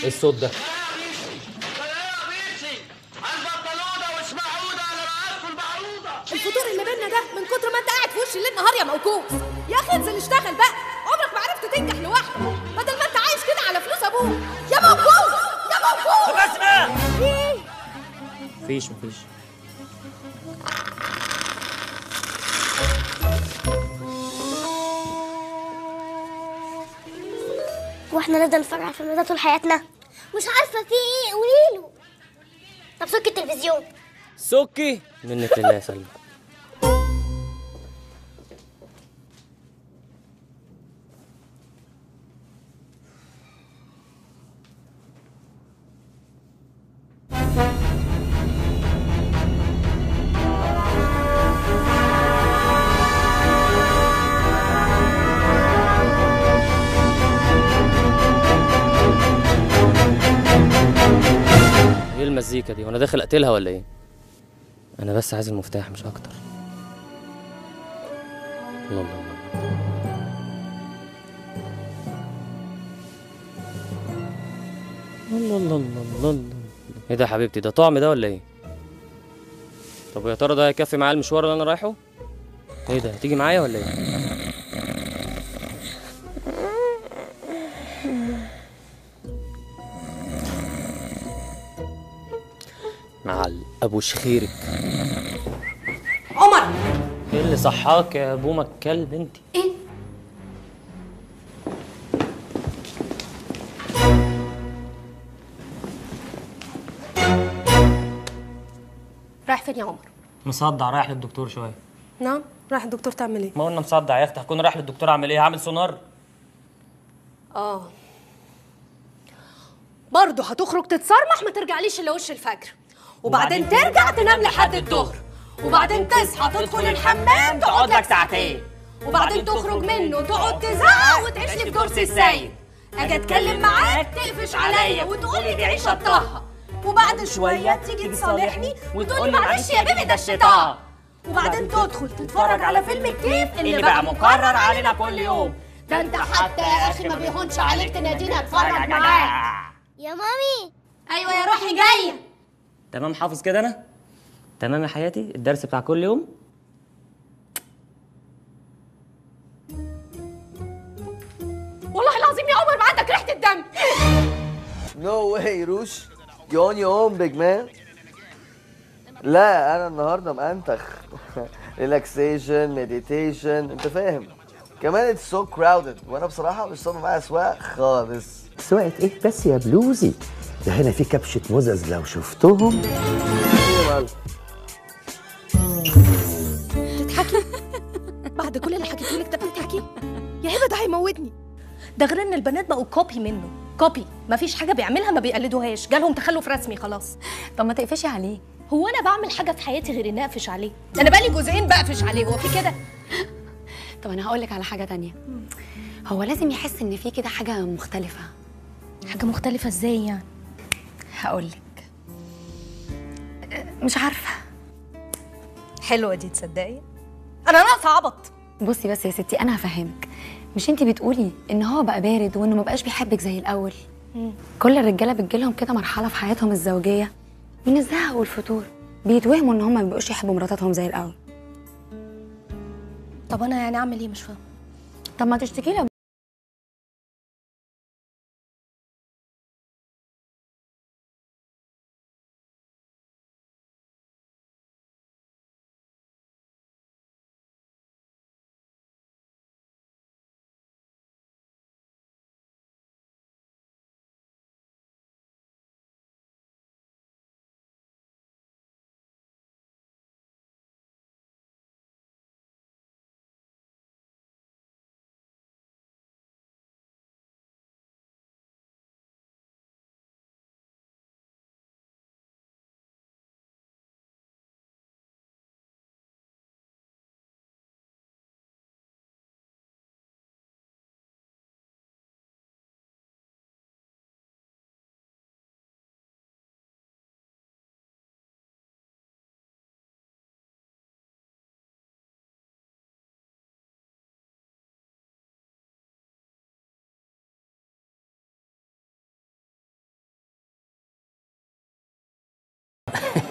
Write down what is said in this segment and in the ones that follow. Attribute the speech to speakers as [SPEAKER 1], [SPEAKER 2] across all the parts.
[SPEAKER 1] ايه الصوت ده؟
[SPEAKER 2] الفطور اللي بينا ده من كتر ما انت قاعد في وشي الليل نهار يا موكوس. يا اخي انزل اشتغل بقى، عمرك ما عرفت تنجح لوحدك بدل ما انت عايش كده على فلوس ابوك. يا موكوس يا موكوس.
[SPEAKER 3] بس بقى.
[SPEAKER 2] ايه؟
[SPEAKER 3] مفيش
[SPEAKER 4] واحنا نفضل نتفرج على الفيلم ده طول حياتنا؟ مش عارفه في ايه، قوليله. طب سك التلفزيون.
[SPEAKER 3] سكي منك لله يا سلمى. ايه المزيكا دي وانا داخل اقتلها ولا ايه؟ انا بس عايز المفتاح مش اكتر. الله الله الله الله الله الله الله. ايه ده يا حبيبتي؟ ده طعم ده ولا ايه؟ طب ويا ترى ده هيكفي معايا المشوار اللي انا رايحه؟ ايه ده؟ هتيجي معايا ولا ايه؟ معل ابو شخيرك.
[SPEAKER 2] عمر،
[SPEAKER 3] ايه اللي صحاك يا بومه الكلب انت؟
[SPEAKER 2] ايه؟ رايح فين يا عمر؟
[SPEAKER 3] مصدع رايح للدكتور شويه.
[SPEAKER 2] نعم، رايح الدكتور تعمل ايه؟
[SPEAKER 3] ما قلنا مصدع يا اختي، هكون رايح للدكتور اعمل ايه؟ هعمل سونار؟
[SPEAKER 2] اه برضه هتخرج تتصرمح، ما ترجعليش الا وش الفجر، وبعدين ترجع تنام لحد الظهر، وبعدين تصحى تدخل الحمام تقعد لك ساعتين، وبعدين تخرج منه تقعد تزعق وتعيش لي في كرسي السيد. اجي اتكلم معاك تقفش عليا وتقول لي دي عيشه طه، وبعد شويه تيجي تصالحني وتقول لي معلش يا بيبي ده الشيطان، وبعدين تدخل تتفرج على فيلم الكيف اللي بقى مكرر علينا كل يوم. ده انت حتى يا اخي ما بيهونش عليك تناديني اتفرج معاك.
[SPEAKER 4] يا مامي.
[SPEAKER 2] ايوه يا روحي جايه.
[SPEAKER 3] تمام حافظ كده انا؟ تمام يا حياتي؟ الدرس بتاع كل يوم؟
[SPEAKER 2] والله العظيم يا عمر ما عندك ريحه الدم.
[SPEAKER 5] No way روش. You on your own big man. لا انا النهارده مأنتخ. ريلاكسيشن مديتيشن انت فاهم. كمان it's so crowded وانا بصراحه مش صابر معايا سواق خالص.
[SPEAKER 6] سواقة ايه بس يا بلوزي؟ ده هنا في كبشة مزز لو شفتهم.
[SPEAKER 5] ايه يا معلم؟
[SPEAKER 2] تضحكي؟ بعد كل اللي حكيته لك ده بتضحكي؟ يا هبه ده هيموتني. ده غير ان البنات بقوا كوبي منه، كوبي، مفيش حاجه بيعملها ما بيقلدوهاش، جالهم تخلف رسمي خلاص.
[SPEAKER 7] طب ما تقفشي عليه.
[SPEAKER 2] هو انا بعمل حاجه في حياتي غير اني اقفش عليه؟ انا بقالي جزئين بقفش عليه، هو في كده؟
[SPEAKER 7] طب انا هقول لك على حاجه تانية. هو لازم يحس ان في كده حاجه مختلفه.
[SPEAKER 2] حاجه مختلفه ازاي يعني؟
[SPEAKER 7] هقول لك. مش عارفه.
[SPEAKER 2] حلوه دي تصدقي؟ انا ناقصه عبط.
[SPEAKER 7] بصي بس يا ستي انا هفهمك. مش انتي بتقولي ان هو بقى بارد وانه ما بقاش بيحبك زي الاول؟ كل الرجاله بتجيلهم كده مرحله في حياتهم الزوجيه من الزهق والفتور، بيتوهموا ان هم ما بيبقوش يحبوا مراتاتهم زي الاول.
[SPEAKER 2] طب انا يعني اعمل ايه؟ مش فاهمه.
[SPEAKER 7] طب ما تشتكي له.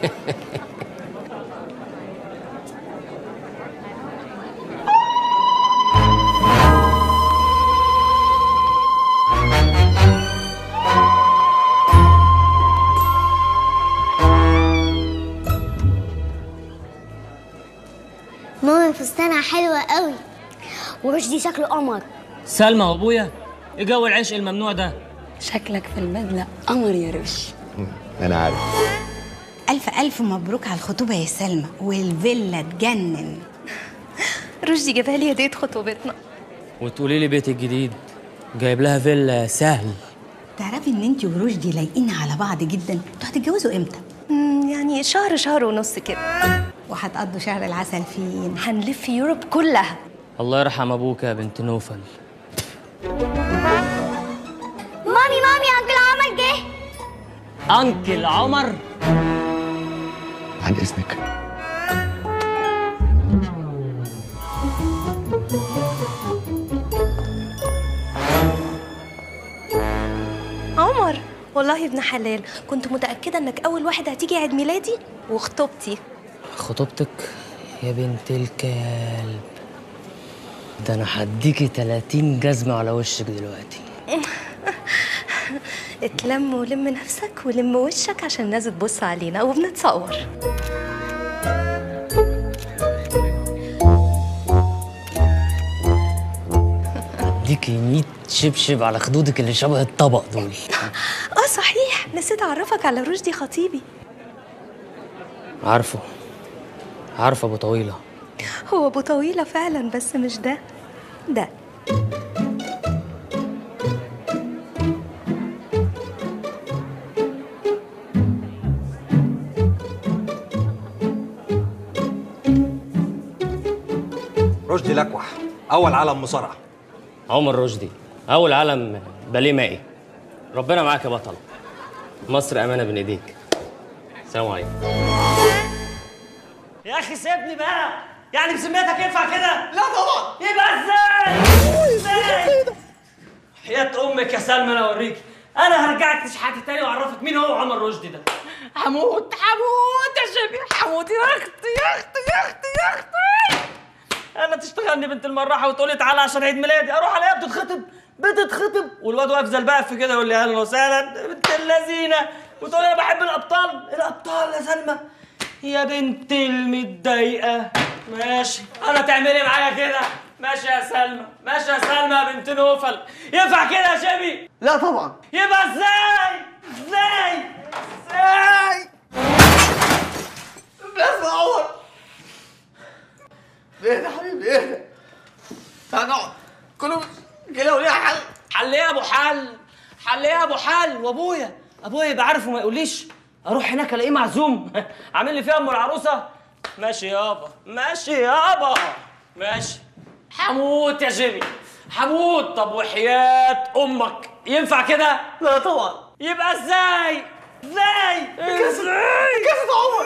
[SPEAKER 4] ماما فستانها حلوة قوي، ورشدي شكله قمر.
[SPEAKER 3] سلمى وابويا، ايه جو العشق الممنوع ده؟
[SPEAKER 7] شكلك في البدله قمر يا رش.
[SPEAKER 6] انا عارف.
[SPEAKER 1] ألف ألف مبروك على الخطوبة يا سلمى، والفيلا تجنن.
[SPEAKER 2] رشدي جابها لي هديه خطوبتنا.
[SPEAKER 3] وتقولي لي بيت الجديد جايب لها فيلا سهل.
[SPEAKER 1] تعرفي إن أنت ورشدي لايقين على بعض جدا؟ انتوا هتتجوزوا إمتى؟
[SPEAKER 2] يعني شهر ونص كده.
[SPEAKER 1] وهتقضوا شهر العسل فين؟
[SPEAKER 2] هنلف يوروب كلها.
[SPEAKER 3] الله يرحم ابوك يا بنت نوفل.
[SPEAKER 4] مامي انكل عمر جه.
[SPEAKER 3] انكل عمر؟
[SPEAKER 6] عن اذنك.
[SPEAKER 2] عمر والله ابن حلال، كنت متأكدة انك أول واحد هتيجي عيد ميلادي وخطوبتي.
[SPEAKER 3] خطوبتك يا بنت الكلب، ده انا هديكي 30 جزمة على وشك دلوقتي.
[SPEAKER 2] اتلم ولم نفسك ولم وشك عشان الناس تبص علينا وبنتصور.
[SPEAKER 3] اديكي 100 شبشب على خدودك اللي شبه الطبق دول.
[SPEAKER 2] صحيح، نسيت اعرفك على رشدي خطيبي.
[SPEAKER 3] عارفه ابو طويلة.
[SPEAKER 2] هو ابو طويلة فعلا، بس مش ده.
[SPEAKER 8] رشدي لكوح، أول علم مصارعة.
[SPEAKER 3] عمر رشدي، أول علم باليه مائي. ربنا معاك يا بطل. مصر أمانة بين إيديك. السلام عليكم.
[SPEAKER 9] يا أخي سيبني بقى، يعني بسميتك ينفع كده؟
[SPEAKER 5] لا طبعا.
[SPEAKER 9] يبقى إزاي؟ حياة أمك يا سلمى أنا أوريكي. أنا هرجعك تشحاتي تاني وأعرفك مين هو عمر رشدي ده. حموت يا شبيب، حموت يا أختي. انا تشتغلني بنت المراحه وتقولي تعالى عشان عيد ميلادي، اروح الاقيها بتتخطب والواد واقف زي البقف كده يقول لي اهلا وسهلا بنت اللذينه، وتقولي انا بحب الابطال يا سلمى يا بنت المتضايقه. ماشي، انا تعملي معايا كده؟ ماشي يا سلمى يا بنت نوفل. ينفع كده يا شبي؟
[SPEAKER 5] لا طبعا.
[SPEAKER 9] يبقى ازاي؟
[SPEAKER 5] بس يا عمر، اهدى يا حبيبي اهدى. تعال نقعد كله كده وليها حل.
[SPEAKER 9] حل ايه يا ابو حل؟ وابويا يبقى عارف وما يقوليش. اروح هناك الاقيه معزوم عامل لي فيها ام العروسه. ماشي يابا ماشي. حموت يا جيمي حموت. طب وحياة امك ينفع كده؟
[SPEAKER 5] لا طبعا.
[SPEAKER 9] يبقى ازاي؟
[SPEAKER 5] كاسة عمر.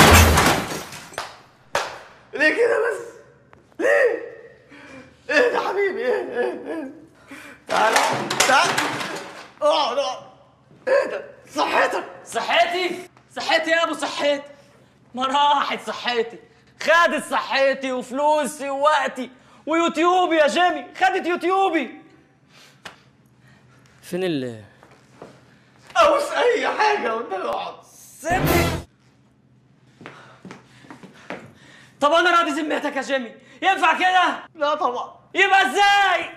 [SPEAKER 5] ليه كده بس؟ ليه؟ اهدى يا حبيبي اهدى. تعال اقعد اهدى.
[SPEAKER 9] صحتي يا ابو صحتي، ما راحت صحتي، خدت صحتي وفلوسي ووقتي ويوتيوبي يا جيمي، خدت يوتيوبي.
[SPEAKER 3] فين
[SPEAKER 5] اوس اي حاجه قدامي اقعد.
[SPEAKER 9] سيبني. طب انا راضي ذمتك يا جيمي، ينفع كده؟
[SPEAKER 5] لا طبعا.
[SPEAKER 9] يبقى ازاي؟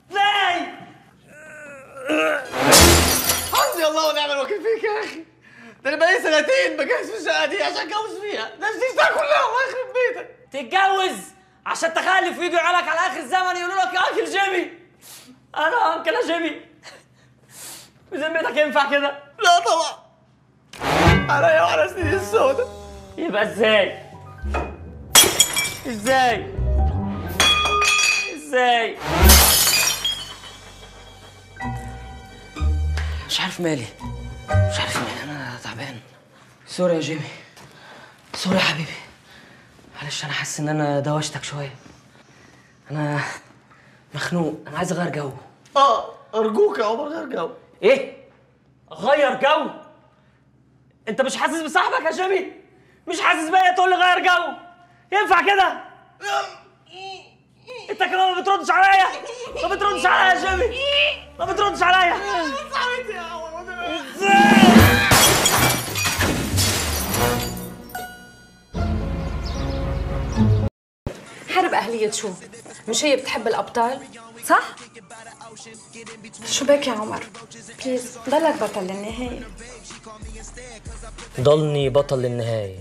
[SPEAKER 5] حسبي الله ونعم الوكيل فيك يا اخي. ده انا بقالي سنتين بجهز في الشقه دي عشان اتجوز فيها، نفسي كلها الله يخرب بيتك.
[SPEAKER 9] تتجوز عشان تخلف ويجوا يعلك على اخر الزمن يقولوا لك يا انكل جيمي. انا انكل يا جيمي، بذمتك ينفع كده؟
[SPEAKER 5] لا طبعا. عليا وعلى سنين السوداء.
[SPEAKER 9] يبقى ازاي؟ مش عارف مالي، انا تعبان. سوري يا جيمي، سوري يا حبيبي، معلش انا حاسس ان انا دوشتك شويه. انا مخنوق، انا عايز اغير جو.
[SPEAKER 5] ارجوك يا عمر غير جو.
[SPEAKER 9] ايه؟ اغير جو؟ انت مش حاسس بصاحبك يا جيمي؟ مش حاسس بيا تقول لي غير جو؟ ينفع كده؟ انت كمان ما بتردش عليا؟ ما بتردش عليا يا جيمي؟ ما بتردش عليا؟
[SPEAKER 2] حرب أهلية شو؟ مش هي بتحب الأبطال؟ صح؟ شو بك يا عمر؟ بليز ضلك بطل للنهاية.
[SPEAKER 3] ضلني بطل للنهاية.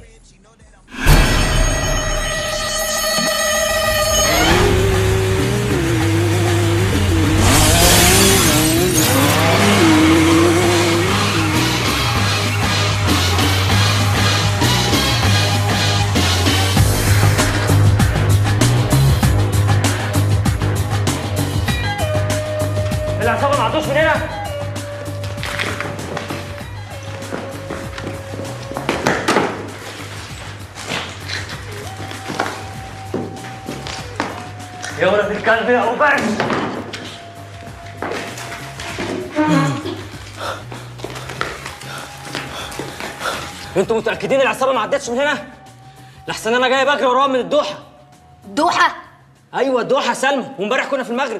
[SPEAKER 9] العصابة ما عدوش من هنا؟ يا ولد الكلب يا أبو بكر! انتوا متأكدين العصابة ما عدتش من هنا؟ لحسن أنا جاي بجري وراهم من الدوحة.
[SPEAKER 2] دوحة؟
[SPEAKER 9] أيوه الدوحة سلمى، وامبارح كنا في المغرب.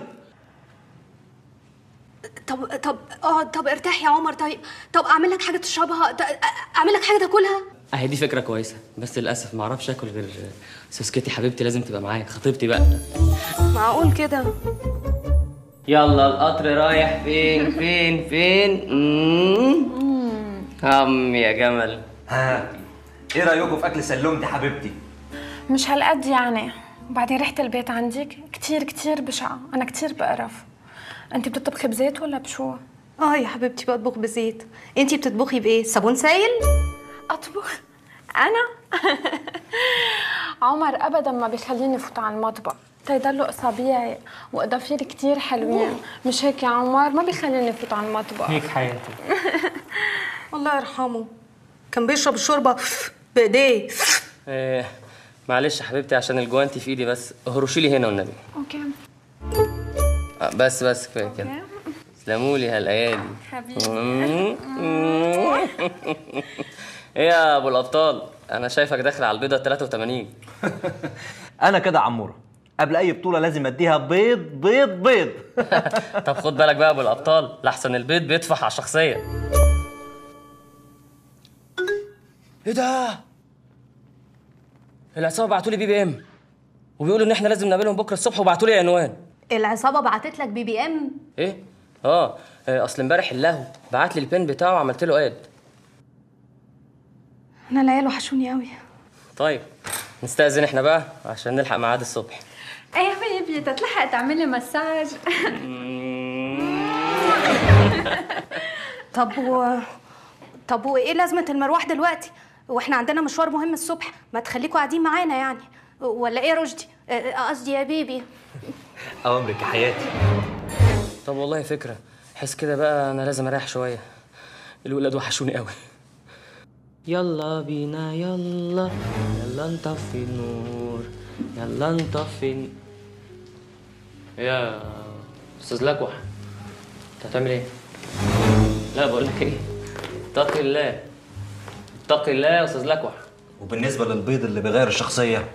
[SPEAKER 2] طب ارتاح يا عمر. طب اعمل لك حاجه تشربها، اعمل لك حاجه تاكلها.
[SPEAKER 3] اهي دي فكرة كويسة، بس للأسف ما اعرفش اكل غير سوسكتي حبيبتي، لازم تبقى معايا، خطيبتي بقى.
[SPEAKER 2] معقول كده؟
[SPEAKER 3] يلا القطر رايح فين فين فين؟ يا جمل.
[SPEAKER 8] ها ايه رايكم في اكل سلمتي حبيبتي؟
[SPEAKER 10] مش هالقد يعني. وبعدين ريحة البيت عندك كتير كتير بشعة، أنا كتير بقرف. أنت بتطبخي بزيت ولا بشو؟
[SPEAKER 2] يا حبيبتي بطبخ بزيت. انتي بتطبخي بايه؟ صابون سايل؟
[SPEAKER 10] أطبخ؟ أنا؟ عمر أبدا ما بيخليني فوت على المطبخ، تيضلوا أصابيعي وأظافير كتير حلوين، مش هيك يا عمر؟ ما بيخليني فوت على المطبخ.
[SPEAKER 9] هيك حياتي.
[SPEAKER 2] الله يرحمه، كان بيشرب الشوربه بايديه.
[SPEAKER 3] معلش يا حبيبتي عشان الجوانتي في ايدي، بس هرشي لي هنا والنبي.
[SPEAKER 10] اوكي.
[SPEAKER 3] بس كفايه كده. تسلموا لي هالايادي
[SPEAKER 10] حبيبي.
[SPEAKER 3] ايه يا ابو الابطال، انا شايفك داخل على البيضه 83.
[SPEAKER 8] انا كده عموره، قبل اي بطوله لازم اديها بيض بيض بيض.
[SPEAKER 3] طب خد بالك بقى يا ابو الابطال، لحسن البيض بيطفح على الشخصيه. ايه ده؟ العصابه بعتوا لي BBM وبيقولوا ان احنا لازم نقابلهم بكره الصبح، وبعتوا لي عنوان.
[SPEAKER 2] العصابه بعتت لك BBM؟
[SPEAKER 3] ايه؟ اصل امبارح اللهو بعت لي البين بتاعه وعملت له اد.
[SPEAKER 2] انا العيال وحشوني قوي.
[SPEAKER 3] طيب نستأذن احنا بقى عشان نلحق ميعاد الصبح.
[SPEAKER 10] ايه يا حبيبي تتلحق تعملي مساج.
[SPEAKER 2] طب وايه لازمه المروح دلوقتي؟ واحنا عندنا مشوار مهم الصبح، ما تخليكوا قاعدين معانا يعني، ولا ايه رشدي؟ قصدي يا بيبي.
[SPEAKER 8] اوامرك يا حياتي.
[SPEAKER 3] طب والله فكره، حس كده بقى انا لازم اريح شويه، الولاد وحشوني قوي. يلا بينا يلا نطفي النور، يلا نطفي. يا استاذ لكوح، انت هتعمل ايه؟ لا بقول لك ايه، اتقي الله اتقي الله يا استاذ لكوح.
[SPEAKER 8] وبالنسبه للبيض اللي بيغير الشخصيه،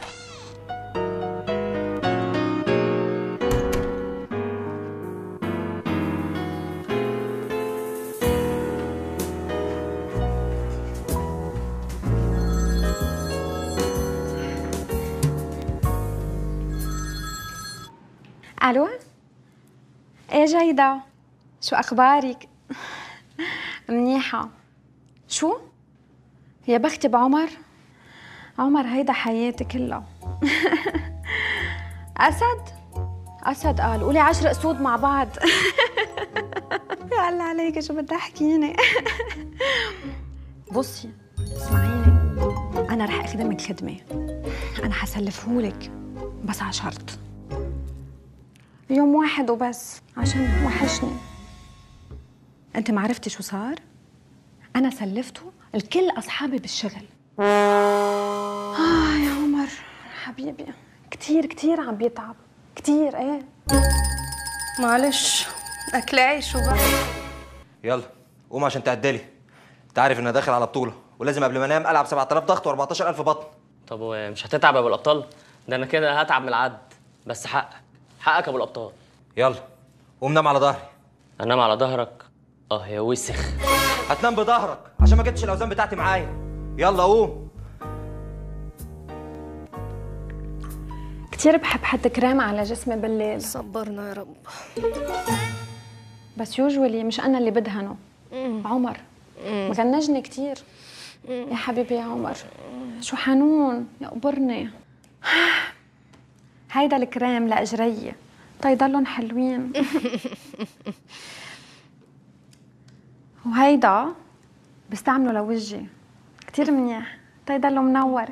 [SPEAKER 10] الو؟ ايه جيدة، شو اخبارك؟ منيحة. شو؟ يا بختي بعمر. عمر هيدا حياتي كلها. اسد قال قولي 10 اسود مع بعض. يا الله عليك شو بدي احكيني. بصي اسمعيني، انا رح اخدمك خدمة، انا حسلفهولك بس على شرط، يوم واحد وبس عشان وحشني. انت ما عرفتي شو صار؟ انا سلفته الكل اصحابي بالشغل. يا عمر حبيبي كتير كتير عم بيتعب كتير. ايه
[SPEAKER 2] معلش اكل عيش وبقى.
[SPEAKER 8] يلا قوم عشان تعدلي، انت عارف انها داخل على بطوله ولازم قبل ما انام العب 7000 ضغط و14000 بطن.
[SPEAKER 3] طب ومش هتتعب يا ابو الابطال؟ ده انا كده هتعب من العد. بس حقك يا ابو الابطال.
[SPEAKER 8] يلا قوم نام على ظهري.
[SPEAKER 3] انام على ظهرك؟ يا وسخ.
[SPEAKER 8] هتنام بظهرك عشان ما جبتش الاوزان بتاعتي معايا. يلا قوم.
[SPEAKER 10] كتير بحب حط كريم على جسمي بالليل.
[SPEAKER 2] صبرنا يا رب.
[SPEAKER 10] بس يوجولي مش انا اللي بدهنه، عمر مغنجني كتير. يا حبيبي يا عمر شو حنون، يا قبرني. هيدا الكريم لاجري تيضلن حلوين. وهيدا بستعمله لوجهي كتير منيح تيضله منور.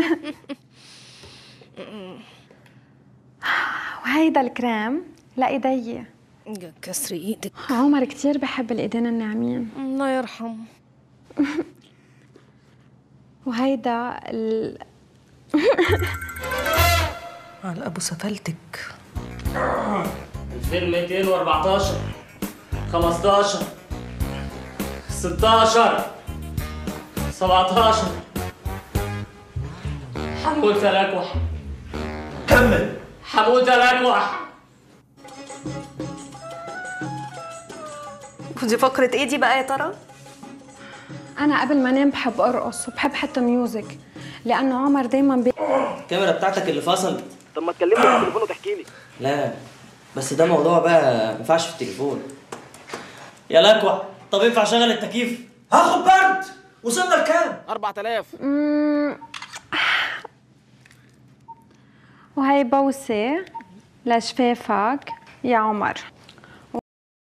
[SPEAKER 10] وهيدا الكريم لايدي.
[SPEAKER 2] كسر ايدك.
[SPEAKER 10] عمر كتير بحب الايدين الناعمين.
[SPEAKER 2] الله يرحمه.
[SPEAKER 10] وهيدا
[SPEAKER 2] على ابو سفلتك.
[SPEAKER 3] 2214 15 16 17 حموت الاكوح.
[SPEAKER 8] كمل.
[SPEAKER 3] حموت الاكوح.
[SPEAKER 2] ودي فقرة ايه دي بقى يا ترى؟
[SPEAKER 10] انا قبل ما انام بحب ارقص وبحب حتى ميوزك، لانه عمر دايما
[SPEAKER 9] الكاميرا بتاعتك اللي فصلت.
[SPEAKER 11] طب ما تكلمني في التليفون وتحكي لي.
[SPEAKER 9] لا بس ده موضوع بقى ما ينفعش في التليفون. يا لكوع، طب ينفع اشغل التكييف؟ هاخد برد. وصلنا لكام؟
[SPEAKER 11] 4000.
[SPEAKER 10] وهي بوسه لشفافك يا عمر.